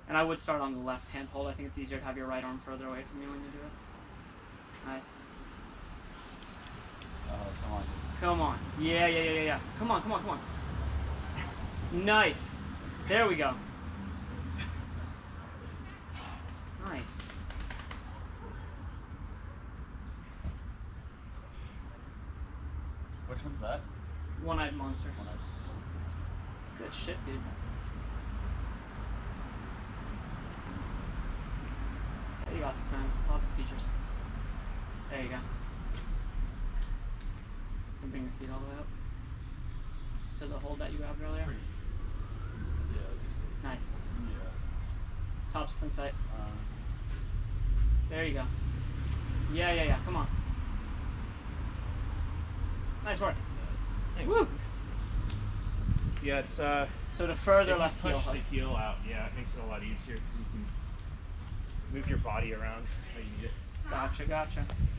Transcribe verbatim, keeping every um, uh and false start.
And I would start on the left hand hold. I think it's easier to have your right arm further away from you when you do it. Nice. Oh, come on. Come on. Yeah, yeah, yeah, yeah, yeah. Come on, come on, come on. Nice. There we go. Nice. Which one's that? One-eyed monster. One-eyed. Good shit, dude. Yeah, you got this, man. Lots of features. There you go. And bring your feet all the way up to the hold that you grabbed earlier. Yeah, just Nice. yeah. Top spin sight. Um, There you go. Yeah, yeah, yeah. Come on. Nice work. Thanks. Woo! Yeah, it's uh. So to further if you left heel push hook. the heel out, yeah, it makes it a lot easier because you can move your body around how you need it. Gotcha, gotcha.